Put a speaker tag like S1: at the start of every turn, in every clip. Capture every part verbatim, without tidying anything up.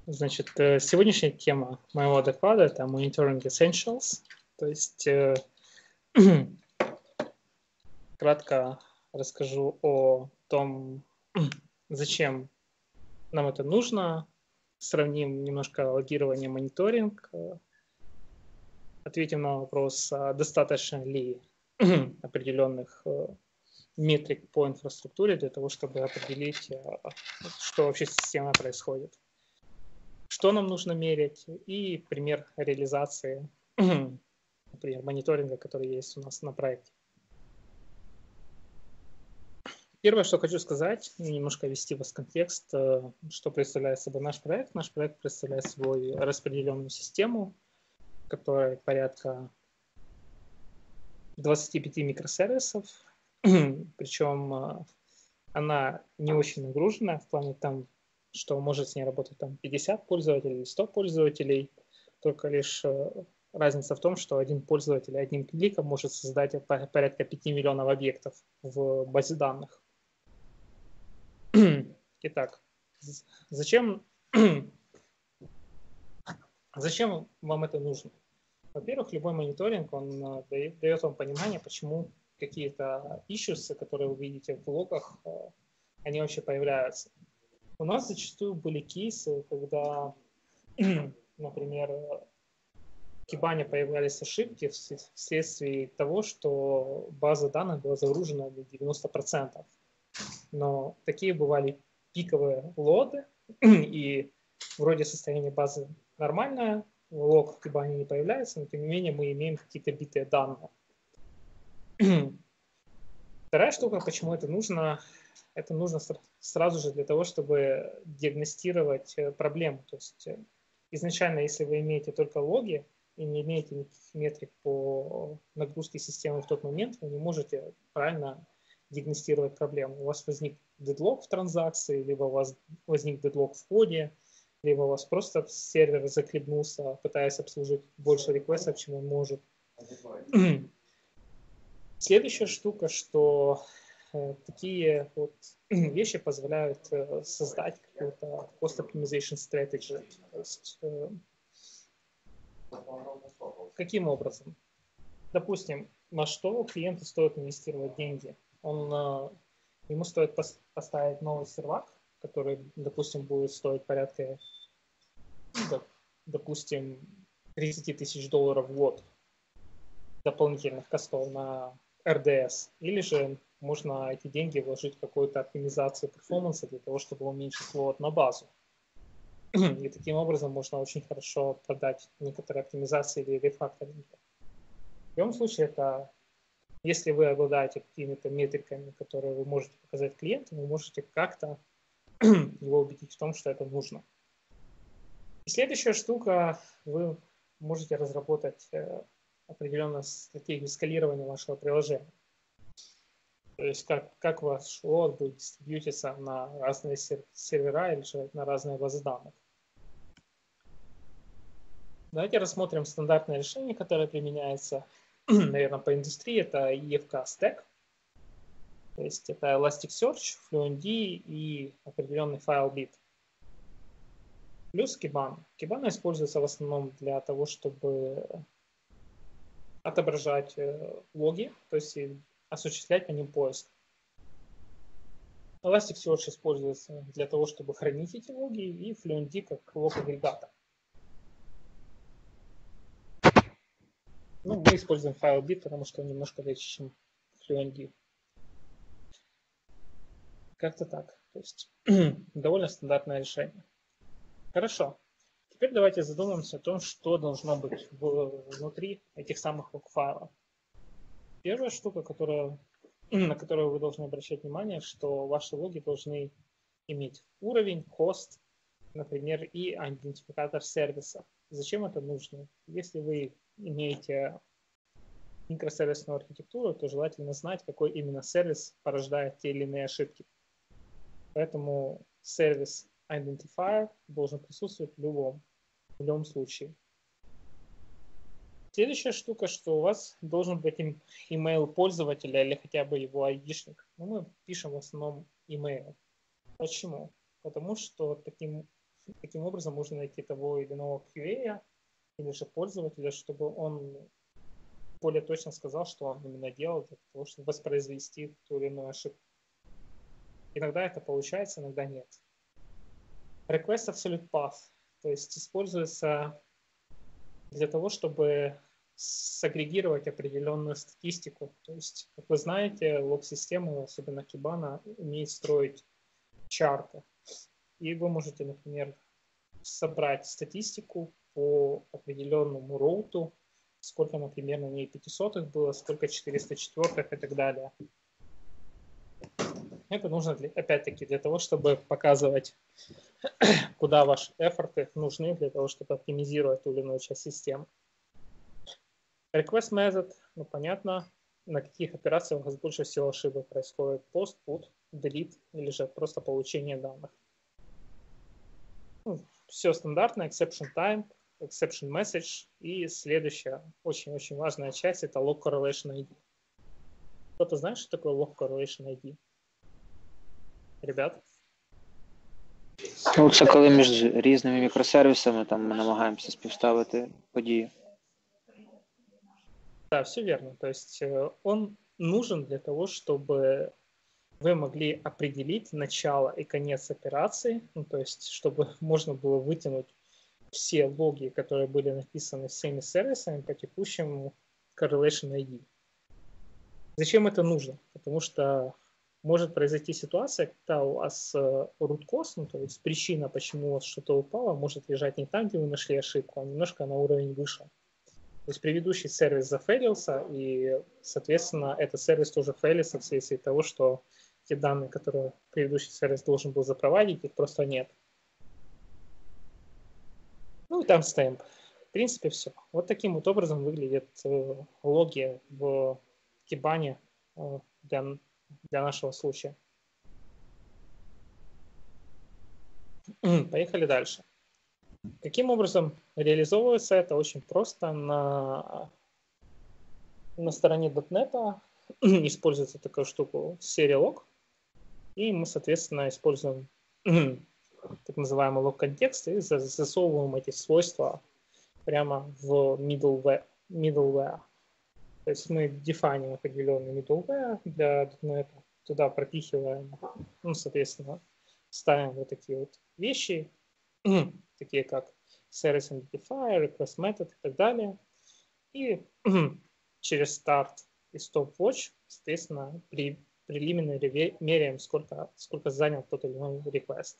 S1: Значит, сегодняшняя тема моего доклада – это Monitoring Essentials. То есть э, кратко расскажу о том, зачем нам это нужно, сравним немножко логирование, мониторинг, ответим на вопрос, достаточно ли определенных метрик по инфраструктуре для того, чтобы определить, что вообще с системой происходит. Что нам нужно мерить, и пример реализации, например, мониторинга, который есть у нас на проекте. Первое, что хочу сказать, немножко ввести вас в контекст, что представляет собой наш проект. Наш проект представляет собой распределенную систему, которая порядка двадцати пяти микросервисов, причем она не очень нагружена в плане там, что может с ней работать там пятьдесят пользователей или сто пользователей, только лишь разница в том, что один пользователь одним кликом может создать порядка пяти миллионов объектов в базе данных. Итак, зачем, зачем вам это нужно? Во-первых, любой мониторинг, он дает, дает вам понимание, почему какие-то issues, которые вы видите в логах, они вообще появляются. У нас зачастую были кейсы, когда, например, в Kibana появлялись ошибки вследствие того, что база данных была загружена на девяносто процентов. Но такие бывали пиковые лоды, и вроде состояние базы нормальное, лог в Kibana не появляется, но тем не менее мы имеем какие-то битые данные. Вторая штука, почему это нужно, это нужно сразу же для того, чтобы диагностировать проблему. То есть изначально, если вы имеете только логи и не имеете никаких метрик по нагрузке системы в тот момент, вы не можете правильно диагностировать проблему. У вас возник дедлог в транзакции, либо у вас возник дедлог в коде, либо у вас просто сервер захлебнулся, пытаясь обслужить больше реквестов, чем он может. Следующая штука, что э, такие вот вещи позволяют э, создать какую-то cost optimization strategy. То есть, э, каким образом? Допустим, на что клиенту стоит инвестировать деньги? Он, э, ему стоит пос поставить новый сервак, который, допустим, будет стоить порядка, допустим, тридцать тысяч долларов в год дополнительных костов на эр ди эс, или же можно эти деньги вложить в какую-то оптимизацию перформанса для того, чтобы уменьшить лот на базу. И таким образом можно очень хорошо продать некоторые оптимизации или рефакторинги. В любом случае, это если вы обладаете какими-то метриками, которые вы можете показать клиенту, вы можете как-то его убедить в том, что это нужно. И следующая штука, вы можете разработать определенную стратегию скалирования вашего приложения. То есть как, как ваш лот будет дистрибьютиться на разные сервера или же на разные базы данных. Давайте рассмотрим стандартное решение, которое применяется, наверное, по индустрии. Это и эф кей Stack. То есть это Elasticsearch, FluentD и определенный FileBit. Плюс Kibana. Kibana используется в основном для того, чтобы отображать логи, то есть осуществлять по ним поиск. Elasticsearch используется для того, чтобы хранить эти логи, и FluentD как лог-агрегатор. Ну, мы используем FileBit, потому что он немножко легче, чем FluentD. Как-то так. То есть довольно стандартное решение. Хорошо. Теперь давайте задумаемся о том, что должно быть внутри этих самых лог-файлов. Первая штука, которая, на которую вы должны обращать внимание, что ваши логи должны иметь уровень, хост, например, и идентификатор сервиса. Зачем это нужно? Если вы имеете микросервисную архитектуру, то желательно знать, какой именно сервис порождает те или иные ошибки. Поэтому сервис identifier должен присутствовать в любом, в любом случае. Следующая штука, что у вас должен быть email пользователя или хотя бы его айдишник. Но мы пишем в основном email. Почему? Потому что таким таким образом можно найти того или иного кью эй или же пользователя, чтобы он более точно сказал, что он именно делал для того, чтобы воспроизвести ту или иную ошибку. Иногда это получается, иногда нет. Request Absolute Path, то есть используется для того, чтобы сагрегировать определенную статистику. То есть, как вы знаете, лог-система, особенно Kibana, умеет строить чарты. И вы можете, например, собрать статистику по определенному роуту, сколько, например, на ней пятисотых было, сколько четыреста четвёртых и так далее. Это нужно, для, опять-таки, для того, чтобы показывать, куда ваши эфорты нужны для того, чтобы оптимизировать ту или иную часть системы. Request method, ну понятно, на каких операциях у вас больше всего ошибок происходит. Post, put, delete или же просто получение данных. Ну, все стандартно, exception type, exception message и следующая очень-очень важная часть это log correlation ай ди. Кто-то знает, что такое log correlation ай ди? Ребят?
S2: Ну, це коли між різними мікросервісами там ми намагаємося співставити події.
S1: Да, все верно. То есть он нужен для того, чтобы вы могли определить начало и конец операции, ну, то есть чтобы можно было вытянуть все логи, которые были написаны всеми сервисами по текущему correlation ай ди. Зачем это нужно? Потому что может произойти ситуация, когда у вас root cause, ну, то есть причина, почему у вас что-то упало, может лежать не там, где вы нашли ошибку, а немножко на уровень выше. То есть предыдущий сервис зафейлился, и, соответственно, этот сервис тоже фейлится вследствие того, что те данные, которые предыдущий сервис должен был запроводить, их просто нет. Ну и там стемп. В принципе, все. Вот таким вот образом выглядят э, логи в Kibana э, для, для нашего случая. Поехали дальше. Каким образом реализовывается это? Очень просто. На, на стороне .дот нет используется такая штука serialog, и мы, соответственно, используем так называемый log-контекст и засовываем эти свойства прямо в middleware. middleware. То есть мы дефайним определенный middleware для .дот нет, туда пропихиваем, ну, соответственно, ставим вот такие вот вещи, такие как service identifier, request method и так далее. И через start и stopwatch, соответственно, при прелиминарно меряем, сколько, сколько занял тот или иной request.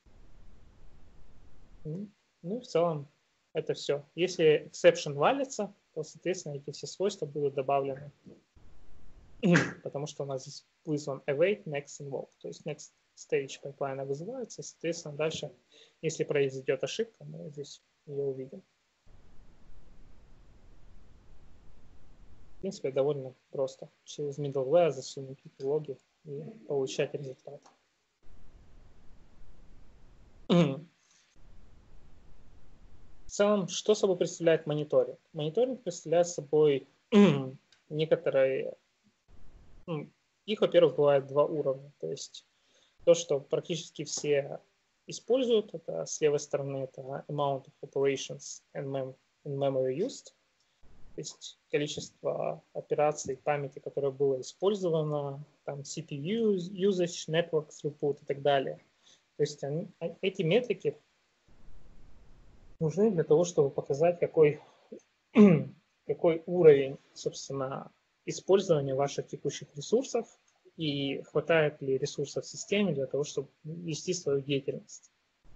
S1: Ну и в целом это все. Если exception валится, то, соответственно, эти все свойства будут добавлены. Потому что у нас здесь вызван await, next, invoke. То есть next stage пайплайна вызывается, соответственно, дальше, если произойдет ошибка, мы здесь ее увидим. В принципе, довольно просто. Через middleware засунуть какие-то логи и получать результат. В целом, что собой представляет мониторинг? Мониторинг представляет собой некоторые... Ну, их, во-первых, бывает два уровня. То есть то, что практически все используют, это с левой стороны это amount of operations and, mem and memory used. То есть количество операций памяти, которое было использовано, там си пи ю usage, network throughput и так далее. То есть они, эти метрики нужны для того, чтобы показать, какой, какой уровень, собственно, использования ваших текущих ресурсов и хватает ли ресурсов в системе для того, чтобы вести свою деятельность.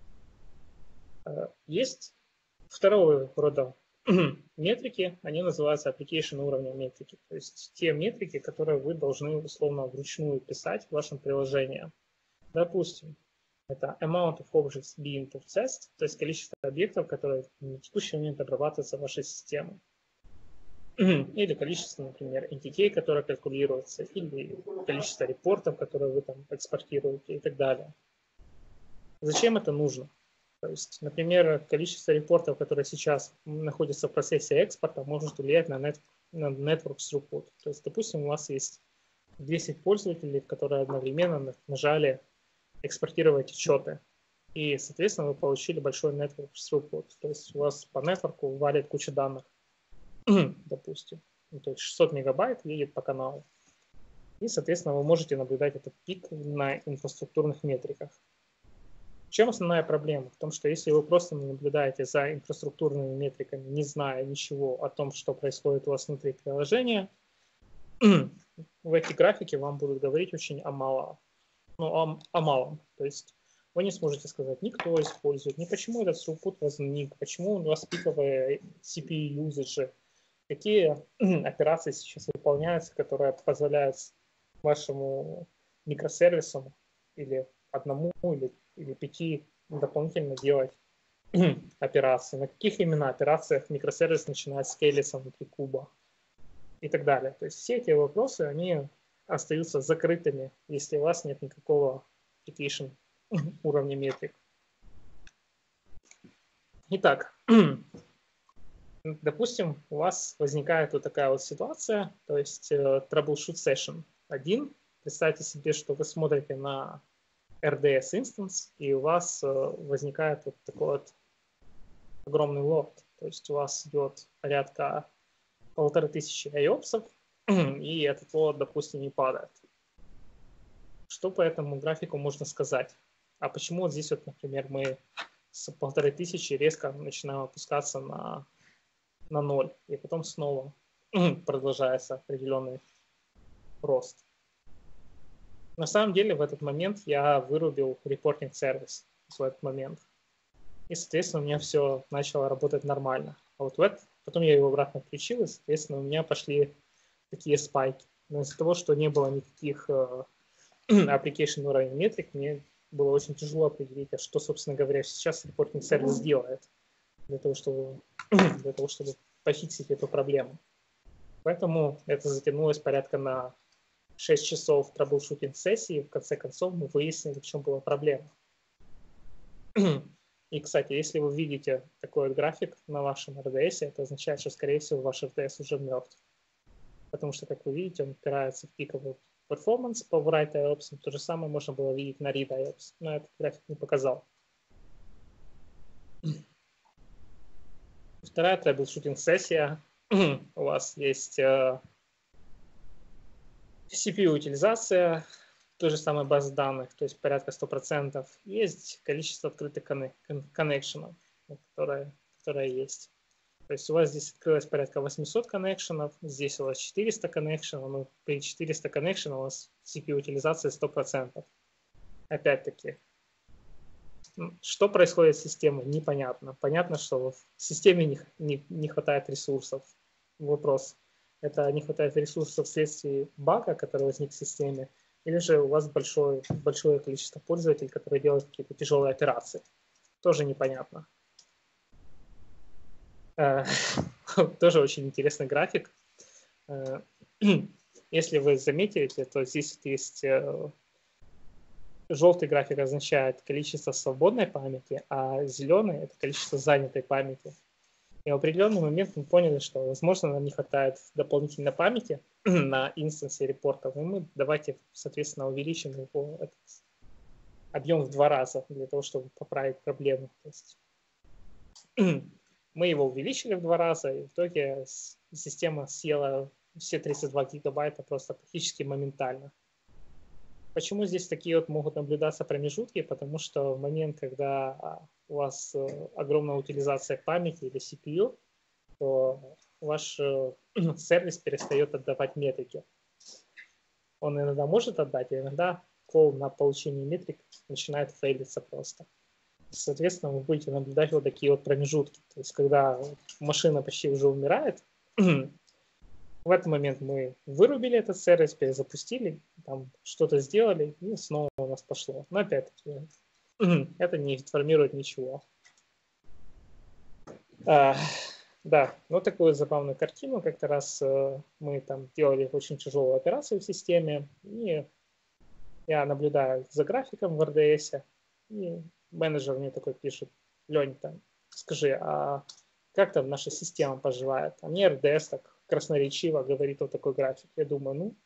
S1: Есть второго рода метрики, они называются application уровня метрики. То есть те метрики, которые вы должны условно вручную писать в вашем приложении. Допустим, это amount of objects being processed, то есть количество объектов, которые на текущий момент обрабатываются в вашей системе. Или количество, например, entity, которые калькулируются, или количество репортов, которые вы там экспортируете и так далее. Зачем это нужно? То есть, например, количество репортов, которые сейчас находятся в процессе экспорта, может влиять на, net, на network throughput. То есть, допустим, у вас есть десять пользователей, которые одновременно нажали экспортировать отчеты. И, соответственно, вы получили большой network throughput. То есть у вас по нетворку валит куча данных, допустим. Ну, то есть шестьсот мегабайт едет по каналу. И, соответственно, вы можете наблюдать этот пик на инфраструктурных метриках. В чем основная проблема? В том, что если вы просто наблюдаете за инфраструктурными метриками, не зная ничего о том, что происходит у вас внутри приложения, в эти графики вам будут говорить очень о малом. Ну, о, о малом. То есть вы не сможете сказать, ни кто использует, ни почему этот throughput возник, почему у вас пиковые си пи ю-юзаджи, какие операции сейчас выполняются, которые позволяют вашему микросервису или одному, или, или пяти дополнительно делать операции. На каких именно операциях микросервис начинает скейлиться внутри куба и так далее. То есть все эти вопросы, они остаются закрытыми, если у вас нет никакого application уровня метрик. Итак, допустим, у вас возникает вот такая вот ситуация, то есть uh, troubleshoot session один. Представьте себе, что вы смотрите на эр ди эс instance, и у вас uh, возникает вот такой вот огромный лот. То есть у вас идет порядка полторы тысячи ай о пи эсов, и этот лот, допустим, не падает. Что по этому графику можно сказать? А почему вот здесь вот, например, мы с полторы тысячи резко начинаем опускаться на, на ноль, и потом снова продолжается определенный рост? На самом деле в этот момент я вырубил репортинг сервис в этот момент. И, соответственно, у меня все начало работать нормально. А вот в этот, потом я его обратно включил, и, соответственно, у меня пошли такие спайки. Но из-за того, что не было никаких uh, application уровня метрик, мне было очень тяжело определить, а что, собственно говоря, сейчас репортинг сервис делает для того, чтобы, для того, чтобы пофиксить эту проблему. Поэтому это затянулось порядка на шесть часов траблшутинг сессии. В конце концов мы выяснили, в чем была проблема. И, кстати, если вы видите такой вот график на вашем эр ди эс, это означает, что, скорее всего, ваш эр ди эс уже мертв. Потому что, как вы видите, он упирается в пиковый перформанс по write ай о пи эс. То же самое можно было видеть на read ай о пи эс, но этот график не показал. Вторая troubleshooting-сессия. У вас есть uh, си пи ю-утилизация, той же самой базы данных, то есть порядка сто процентов. Есть количество открытых коннекшенов, которые, которые есть. То есть у вас здесь открылось порядка восемьсот коннекшенов, здесь у вас четыреста коннекшенов, но при четырёхстах коннекшенах у вас си пи ю-утилизация сто процентов. Опять-таки, что происходит с системой, непонятно. Понятно, что в системе не, не, не хватает ресурсов. Вопрос, это не хватает ресурсов вследствие бага, который возник в системе, или же у вас большое, большое количество пользователей, которые делают какие-то тяжелые операции. Тоже непонятно. Тоже очень интересный график. Если вы заметите, то здесь есть желтый график означает количество свободной памяти, а зеленый – это количество занятой памяти. И в определенный момент мы поняли, что, возможно, нам не хватает дополнительной памяти на инстансе репортов, и мы давайте, соответственно, увеличим его этот объем в два раза для того, чтобы поправить проблему. То есть мы его увеличили в два раза, и в итоге система съела все тридцать два гигабайта просто практически моментально. Почему здесь такие вот могут наблюдаться промежутки? Потому что в момент, когда у вас огромная утилизация памяти или си пи ю, то ваш сервис перестает отдавать метрики. Он иногда может отдать, а иногда кол на получение метрик начинает фейлиться просто. Соответственно, вы будете наблюдать вот такие вот промежутки. То есть, когда машина почти уже умирает, в этот момент мы вырубили этот сервис, перезапустили, там что-то сделали, и снова у нас пошло. Но опять-таки, это не информирует ничего. А, да, ну такую забавную картину. Как-то раз а, мы там делали очень тяжелую операцию в системе, и я наблюдаю за графиком в эр ди эс, и менеджер мне такой пишет: Лень, там, скажи, а как там наша система поживает? А мне эр ди эс так красноречиво говорит вот такой график. Я думаю, ну,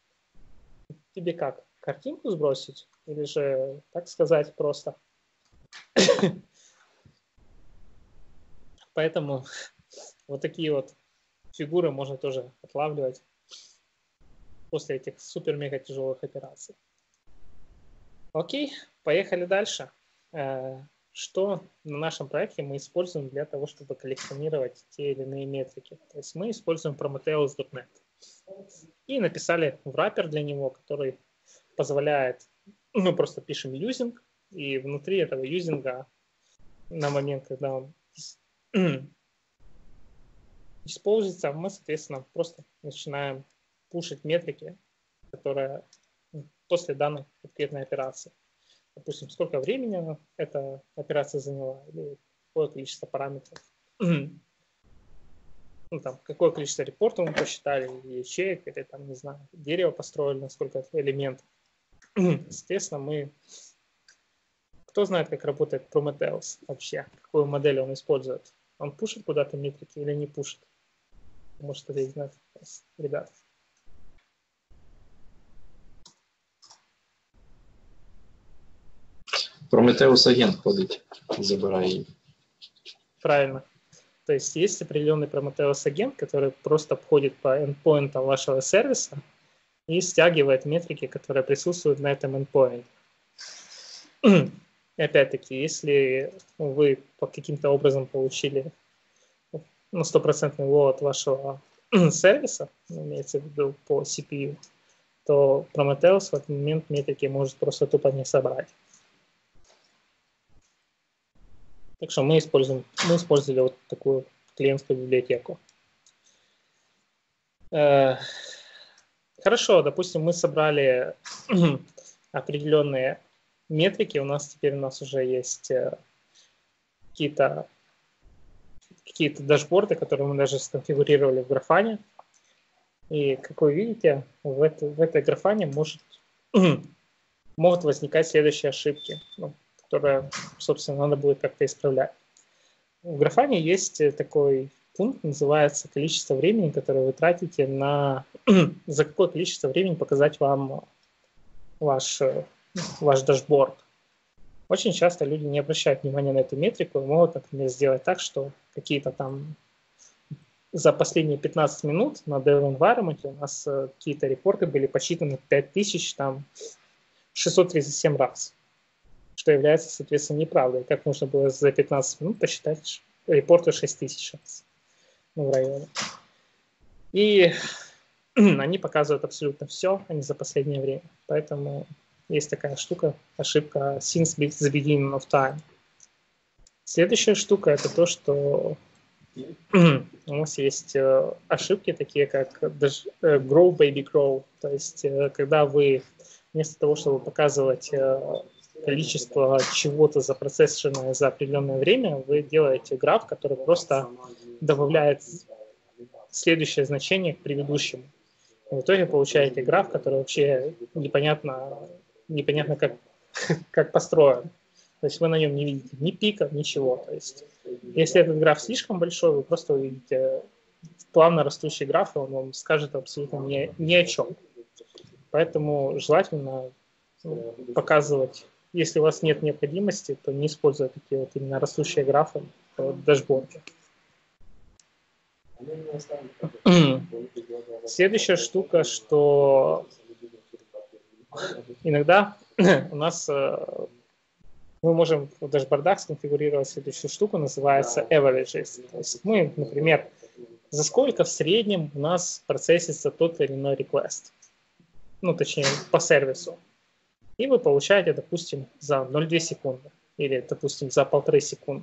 S1: тебе как, картинку сбросить? Или же, так сказать, просто Поэтому вот такие вот фигуры можно тоже отлавливать после этих супер-мега тяжелых операций. Окей, поехали дальше. Что на нашем проекте мы используем для того, чтобы коллекционировать те или иные метрики? То есть мы используем Prometheus точка нет и написали wrapper для него, который позволяет, мы просто пишем using, и внутри этого юзинга на момент, когда он используется, мы, соответственно, просто начинаем пушить метрики, которые после данной конкретной операции. Допустим, сколько времени эта операция заняла, или какое количество параметров. Ну, там, какое количество репортов мы посчитали, ячеек, или там, не знаю, дерево построили, на сколько элементов. Соответственно, мы... Кто знает, как работает Prometheus вообще? Какую модель он использует? Он пушит куда-то метрики или не пушит? Может, кто-то знает, ребят.
S3: Prometheus агент ходить, забирає їх.
S1: Правильно. То есть есть определенный Prometheus агент, который просто обходит по endpoint вашего сервиса и стягивает метрики, которые присутствуют на этом endpoint. И опять-таки, если вы по каким-то образом получили ну, стопроцентный лоад вашего сервиса, имеется в виду по си пи ю, то Prometheus в этот момент метрики может просто тупо не собрать. Так что мы используем, мы использовали вот такую клиентскую библиотеку. Хорошо, допустим, мы собрали определенные метрики, у нас теперь у нас уже есть какие-то какие-то дашборды, которые мы даже сконфигурировали в Grafana. И, как вы видите, в, это, в этой Grafana может, могут возникать следующие ошибки, ну, которые, собственно, надо будет как-то исправлять. В Grafana есть такой пункт, называется количество времени, которое вы тратите на... за какое количество времени показать вам ваш, ваш дашборд. Очень часто люди не обращают внимания на эту метрику и могут, например, сделать так, что какие-то там за последние пятнадцать минут на Dev Environment у нас какие-то репорты были посчитаны пять тысяч шестьсот тридцать семь раз, что является, соответственно, неправдой. Как можно было за пятнадцать минут посчитать репорты шесть тысяч раз ну, в районе. И они показывают абсолютно все, а не за последнее время. Поэтому есть такая штука, ошибка since the beginning of time. Следующая штука — это то, что у нас есть ошибки, такие как grow, baby, grow. То есть, когда вы вместо того, чтобы показывать количество чего-то запроцессоренное за определенное время, вы делаете граф, который просто добавляет следующее значение к предыдущему. И в итоге получаете граф, который вообще непонятно, непонятно как, как построен. То есть вы на нем не видите ни пика, ничего. То есть, если этот граф слишком большой, вы просто увидите плавно растущий граф, и он вам скажет абсолютно ни, ни о чем. Поэтому желательно показывать, если у вас нет необходимости, то не используйте такие вот именно растущие графы в дашборде. Следующая штука, что иногда у нас мы можем в дашбордах сконфигурировать следующую штуку, называется averages. То есть мы, например, за сколько в среднем у нас процессится тот или иной request, ну, точнее, по сервису. И вы получаете, допустим, за ноль целых две десятых секунды или, допустим, за полторы секунды.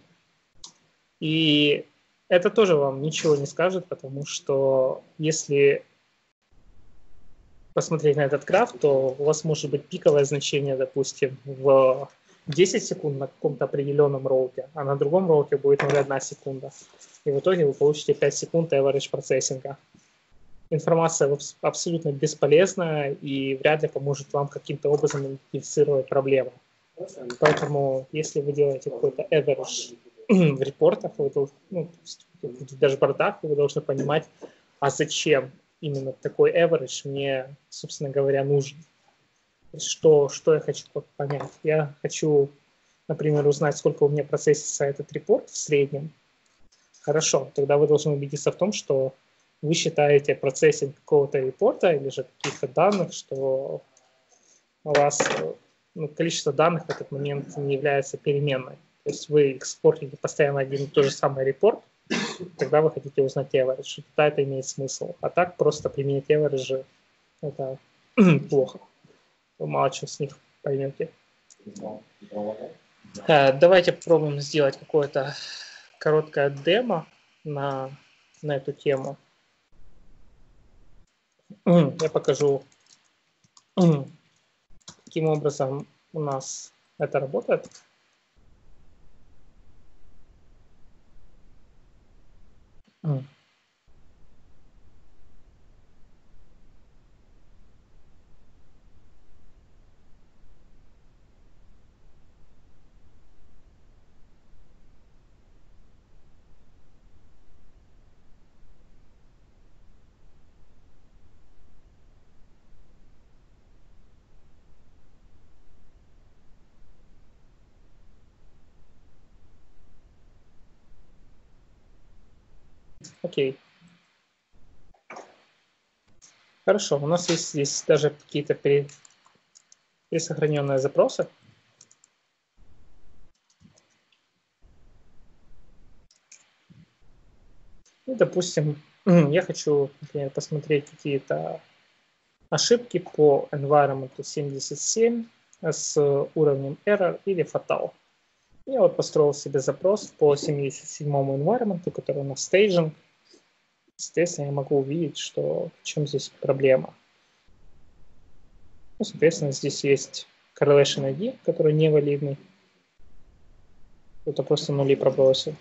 S1: И это тоже вам ничего не скажет, потому что если посмотреть на этот граф, то у вас может быть пиковое значение, допустим, в десять секунд на каком-то определенном роуте, а на другом роуте будет ноль целых одна десятая секунда. И в итоге вы получите пять секунд average процессинга. Информация абсолютно бесполезна и вряд ли поможет вам каким-то образом идентифицировать проблему. Поэтому, если вы делаете какой-то average в репортах, вы должны, ну, в дашбордах, вы должны понимать, а зачем именно такой average мне, собственно говоря, нужен. Что, что я хочу понять? Я хочу например, узнать, сколько у меня процессится этот репорт в среднем, хорошо, тогда вы должны убедиться в том, что вы считаете процессинг какого-то репорта или же каких-то данных, что у вас ну, количество данных в этот момент не является переменной. То есть вы экспортите постоянно один и тот же самый репорт, тогда вы хотите узнать average. Тогда это имеет смысл. А так просто применить average это плохо. Вы мало чего с них поймете. Давайте попробуем сделать какое-то короткое демо на, на эту тему. Я покажу, каким образом у нас это работает. Окей. Хорошо, у нас есть здесь даже какие-то пересохраненные запросы. И, допустим, я хочу, например, посмотреть какие-то ошибки по environment семьдесят семь с уровнем error или fatal. Я вот построил себе запрос по семьдесят седьмому environment, который у нас staging. Соответственно, я могу увидеть, что в чем здесь проблема. Ну, соответственно, здесь есть correlation ай ди, который невалидный. Это просто нули пробросил.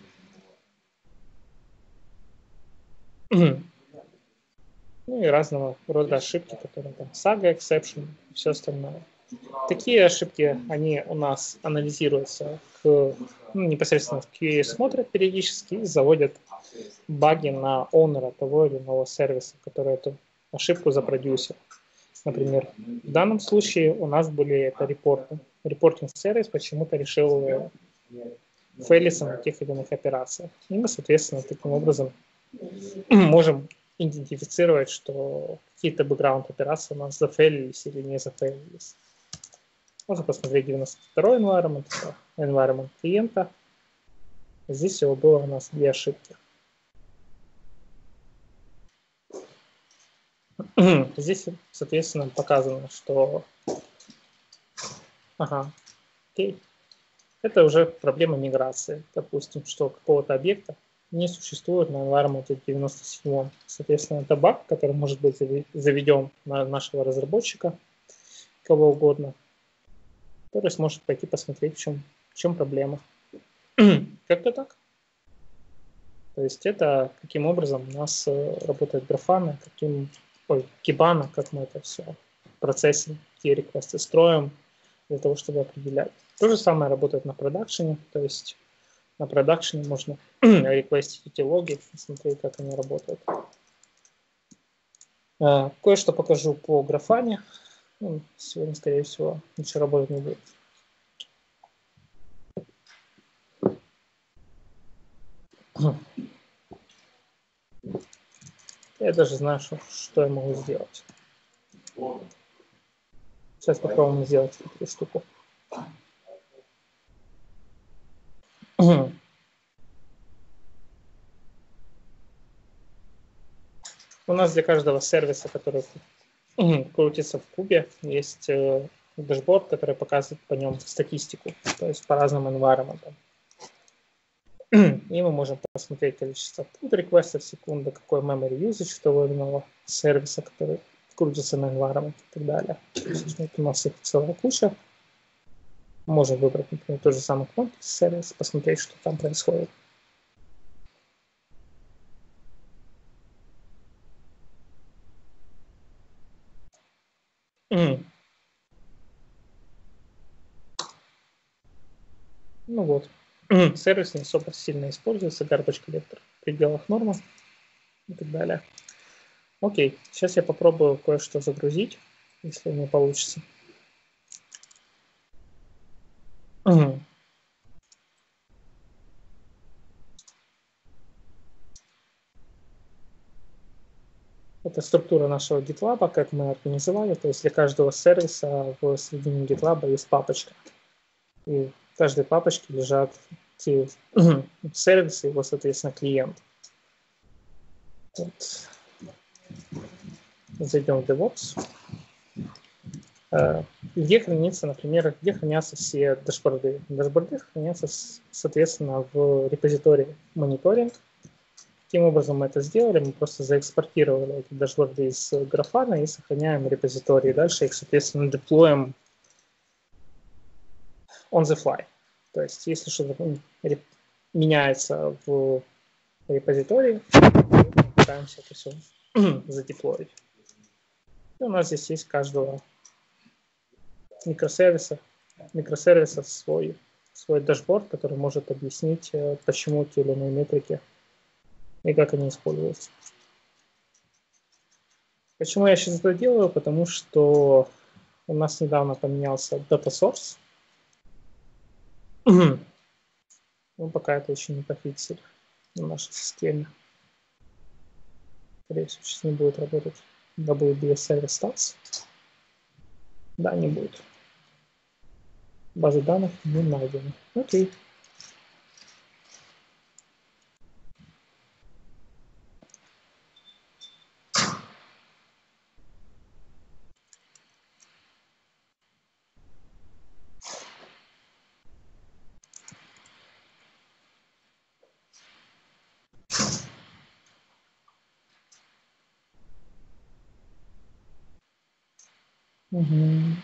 S1: Ну и разного рода ошибки, которые там saga exception и все остальное. Такие ошибки, они у нас анализируются к, ну, непосредственно в кью эй, смотрят периодически и заводят баги на оунера того или иного сервиса, который эту ошибку запродюсил. Например, в данном случае у нас были это репорты. Репортинг-сервис почему-то решил фейлиться на тех или иных операциях. И мы, соответственно, таким образом можем идентифицировать, что какие-то бэкграунд-операции у нас зафейлились или не зафейлились. Можно посмотреть девяносто второй environment, environment клиента. Здесь всего было у нас две ошибки. Здесь, соответственно, показано, что ага, окей. Это уже проблема миграции. Допустим, что какого-то объекта не существует на environment девяносто семь. Соответственно, это баг, который может быть заведен на нашего разработчика, кого угодно, который сможет пойти посмотреть, в чем, в чем проблема. Как-то так. То есть это каким образом у нас работает графана, каким, ой, кибана, как мы это все процессим, какие реквесты строим для того, чтобы определять. То же самое работает на продакшене, то есть на продакшене можно реквестить эти логи и смотреть, как они работают. Кое-что покажу по графане. Ну, сегодня, скорее всего, ничего работать не будет. Я даже знаю, что, что я могу сделать. Сейчас попробуем сделать эту штуку. У нас для каждого сервиса, который крутится в кубе, есть дашборд, который показывает по нем статистику, то есть по разным environment. И мы можем посмотреть количество put реквестов в секунду, какой memory usage того или иного сервиса, который крутится на environment и так далее. То есть, вот у нас их целая куча. Можем выбрать, например, тот же самый quantity сервис, посмотреть, что там происходит. Mm. Ну вот. Mm. Сервис не особо сильно используется, garbage collector в пределах нормы и так далее. Окей, сейчас я попробую кое-что загрузить, если не получится. Mm. Это структура нашего GitLab, как мы организовали. То есть для каждого сервиса в середине GitLab есть папочка. И в каждой папочке лежат те сервисы, его, соответственно, клиент. Вот. Зайдем в DevOps. Где хранится, например, где хранятся все дашборды? Дашборды хранятся, соответственно, в репозитории мониторинг. Каким образом мы это сделали? Мы просто заэкспортировали эти дашборды из Grafana и сохраняем в репозитории. Дальше их, соответственно, деплоим on the fly. То есть, если что-то меняется в репозитории, мы пытаемся это все задеплоить. И у нас здесь есть каждого микросервиса, микросервиса свой, свой дашборд, который может объяснить, почему те или иные метрики и как они используются. Почему я сейчас это делаю? Потому что у нас недавно поменялся data source. Но пока это еще не пофиксили на нашей системе. Скорее всего, сейчас не будет работать дабл ю би эс Service Stats. Да, не будет. Базы данных не найдены. Окей. Угу.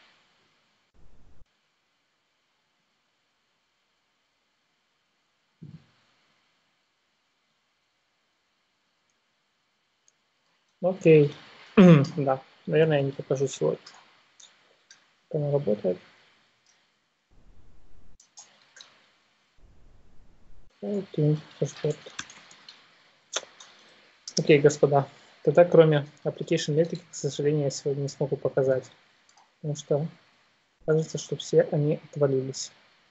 S1: Окей. Да, наверное, я не покажу сегодня. Как она работает. Окей, Окей, господа. Тогда кроме application metric, к сожалению, я сегодня не смогу показать. Потому что кажется, что все они отвалились.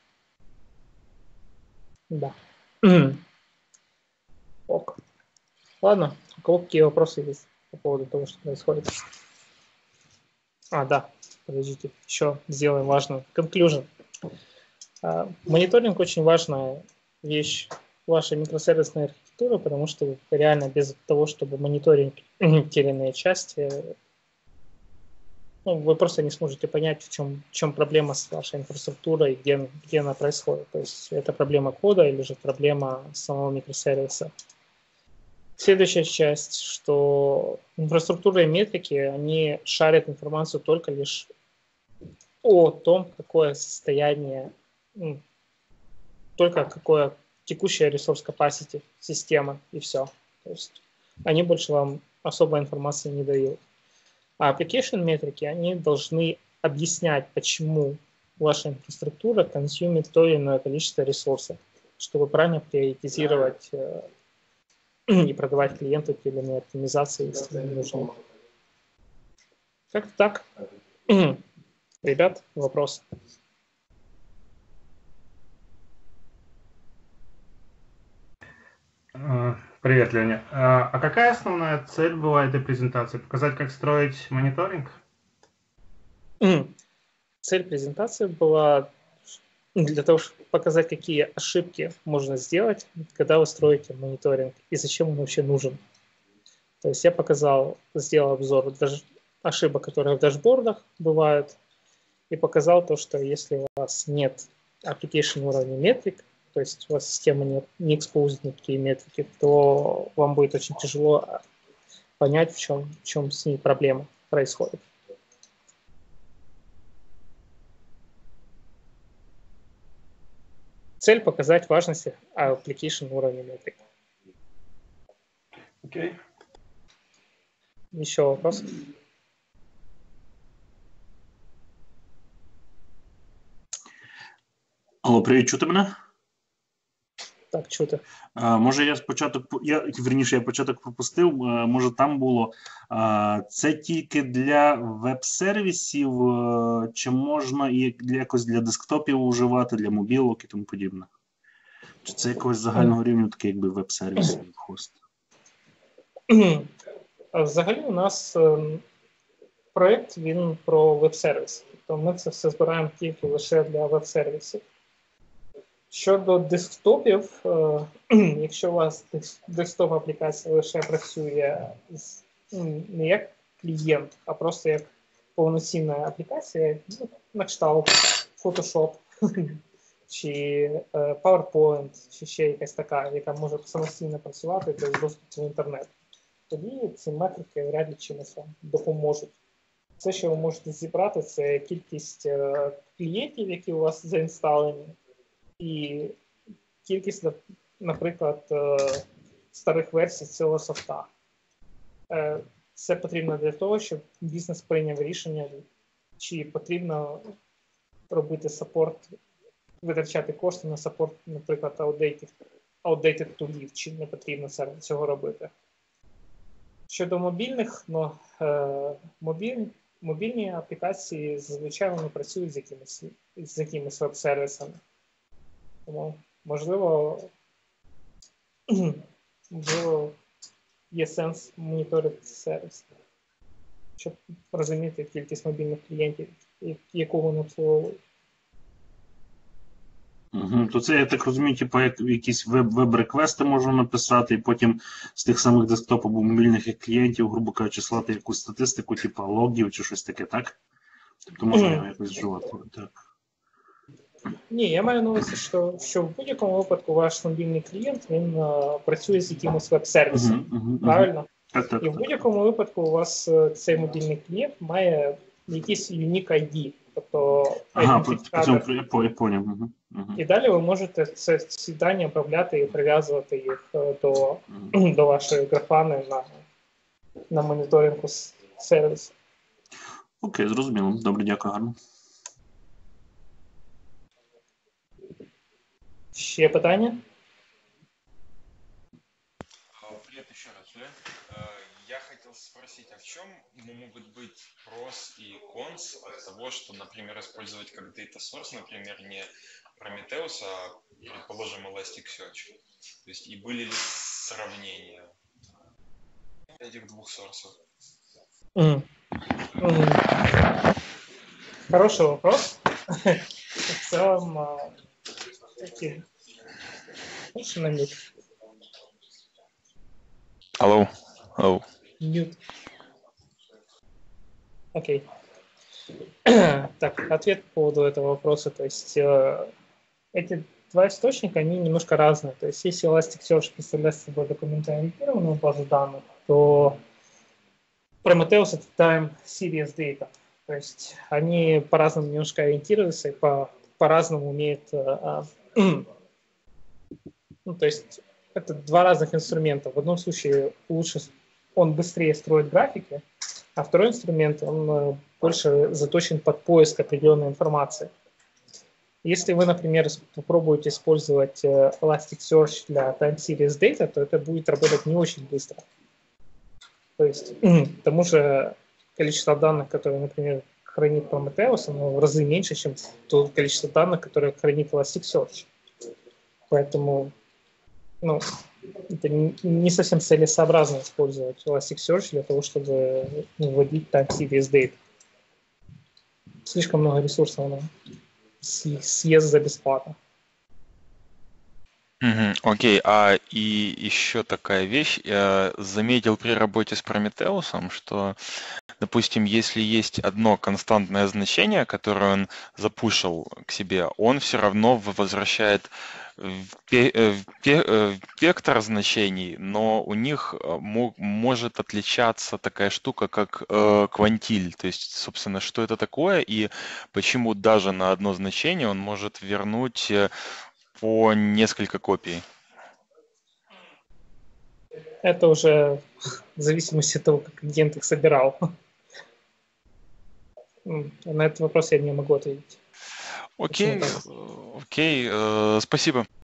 S1: Да. Ок. Ладно, у кого какие вопросы есть по поводу того, что происходит? А, да, подождите, еще сделаем важную conclusion. А, мониторинг очень важная вещь вашей микросервисной архитектуры, потому что реально без того, чтобы мониторинг те или иные части, ну, вы просто не сможете понять, в чем, в чем проблема с вашей инфраструктурой, где, где она происходит. То есть это проблема кода или же проблема самого микросервиса. Следующая часть, что инфраструктура и метрики, они шарят информацию только лишь о том, какое состояние, ну, только какое текущее resource capacity системы, и все. То есть они больше вам особой информации не дают. А application метрики, они должны объяснять, почему ваша инфраструктура консумит то или иное количество ресурсов, чтобы правильно приоритизировать и продавать клиенту те или иные оптимизации, если им нужны. Как-то так. Ребят, вопрос.
S4: Привет, Леня. А какая основная цель была этой презентации? Показать, как строить мониторинг?
S1: Цель презентации была для того, чтобы показать, какие ошибки можно сделать, когда вы строите мониторинг и зачем он вообще нужен. То есть я показал, сделал обзор ошибок, которые в дашбордах бывают, и показал то, что если у вас нет application уровня метрик, то есть у вас система не, не экспозит никакие метрики, то вам будет очень тяжело понять, в чем, в чем с ней проблема происходит. Цель показать важность application уровня метрик.
S4: Окей. Okay.
S1: Еще вопросы?
S5: Алло, привіт, чути мене?
S1: Так, чути.
S5: А, може я спочаток, я, вірніше, я початок пропустив, а, може там було, а, це тільки для веб-сервісів, чи можна і для, якось для десктопів вживати, для мобілок і тому подібне? Чи це якогось загального рівня, такий якби веб-сервіс, хост?
S1: А взагалі у нас ем, проєкт, він про веб-сервіс. Тобто ми це все збираємо тільки лише для веб-сервісів. Щодо десктопів, е, якщо у вас десктоп-аплікація лише працює з, м, не як клієнт, а просто як повноцінна аплікація, ну, на кшталт Photoshop чи е, PowerPoint, чи ще якась така, яка може самостійно працювати без доступу в інтернет, тоді ці метрики вряд ли чимось вам допоможуть. Все, що ви можете зібрати, це кількість е, клієнтів, які у вас заінсталені, і кількість, наприклад, е, старих версій цього софта. Е, Це потрібно для того, щоб бізнес прийняв рішення, чи потрібно робити саппорт, витрачати кошти на саппорт, наприклад, outdated, outdated тулів, чи не потрібно цього робити. Щодо мобільних, ну, е, мобіль, мобільні аплікації зазвичай вони працюють з якимись, з якимись веб-сервісами. Тому, можливо, можливо, є сенс моніторити сервіс, щоб розуміти кількість мобільних клієнтів, яку вони обслуговують.
S5: Угу. То це, я так розумію, типу, як якісь веб- веб-реквести можна написати, і потім з тих самих десктоп або мобільних клієнтів, грубо кажучи, слати якусь статистику, типу логів чи щось таке, так? Тобто можна його якось вживати. Так.
S1: Ні, я маю на увазі, що, що в будь-якому випадку ваш мобільний клієнт, він uh, працює з якимось веб-сервісом,
S5: Угу, угу,
S1: правильно?
S5: угу. Так, так,
S1: І в
S5: так.
S1: будь-якому випадку у вас uh, цей мобільний клієнт має якийсь unique ай ді, тобто
S5: Ага, по, по цьому
S1: ідентифікатор.
S5: я по- я поняв. Угу, угу.
S1: І далі ви можете це, ці дані обробляти і прив'язувати їх uh, до,
S5: Угу.
S1: до вашої графани на, на моніторингу с- сервісу.
S5: Окей, зрозуміло. Добре, дякую, гарно.
S1: Ще питання?
S6: Привет еще раз, Юля. Э, Я хотел спросить, а в чем могут быть pros и cons от того, что, например, использовать как data source, например, не Prometheus, а, предположим, Elasticsearch? То есть и были ли сравнения этих двух сорсов?
S1: Мгм. Мгм. Хороший вопрос. В целом, а, такие... Слушай, на мьют.
S7: Алло, алло.
S1: Мьют. Окей. Так, ответ по поводу этого вопроса. То есть э, эти два источника, они немножко разные. То есть если Elasticsearch представляет собой документоориентированную базу данных, то Prometheus — это time series data. То есть они по-разному немножко ориентируются и по, по-разному умеют... э, э, ну, то есть это два разных инструмента. В одном случае лучше он быстрее строит графики, а второй инструмент, он э, больше заточен под поиск определенной информации. Если вы, например, попробуете использовать э, Elasticsearch для time series data, то это будет работать не очень быстро. То есть к тому же количество данных, которые, например, хранит Prometheus, оно в разы меньше, чем то количество данных, которые хранит Elasticsearch. Поэтому, ну, это не, не совсем целесообразно использовать Elasticsearch для того, чтобы вводить time series data. Слишком много ресурсов оно съест за бесплатно.
S7: Мгм, окей, а и еще такая вещь. Я заметил при работе с Prometheus, что, допустим, если есть одно константное значение, которое он запушил к себе, он все равно в- возвращает в пе- э, в пе- э, вектор значений, но у них э, мо- может отличаться такая штука, как э, квантиль. То есть, собственно, что это такое и почему даже на одно значение он может вернуть э, по несколько копий.
S1: Это уже в зависимости от того, как клиент их собирал. М, На этот вопрос я не могу ответить.
S7: Окей,
S1: так?
S7: э, окей, э, спасибо.